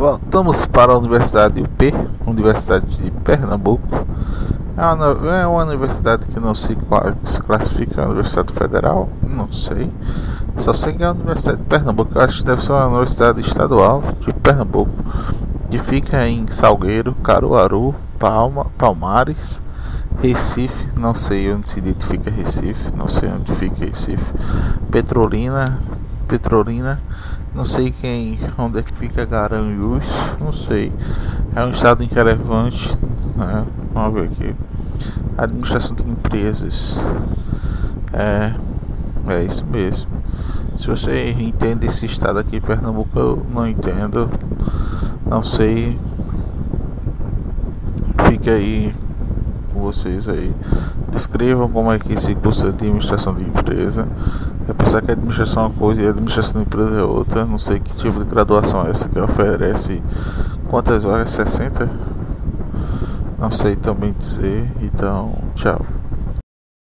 Voltamos para a Universidade UP, Universidade de Pernambuco. É uma universidade que não se classifica a Universidade Federal, não sei. Só sei que é a Universidade de Pernambuco. Eu acho que deve ser uma universidade estadual de Pernambuco, que fica em Salgueiro, Caruaru, Palmares, Recife, não sei onde se identifica Recife, não sei onde fica Recife, Petrolina, não sei onde é que fica Garanhuns, não sei. É um estado irrelevante, né? Vamos ver aqui. Administração de empresas. É isso mesmo. Se você entende esse estado aqui, Pernambuco, eu não entendo. Não sei. Fica aí com vocês aí. Descrevam como é que esse curso de administração de empresa. É pensar que a administração é uma coisa e a administração de empresa é outra. Não sei que tipo de graduação é essa que oferece. Quantas vagas? 60? Não sei também dizer. Então, tchau.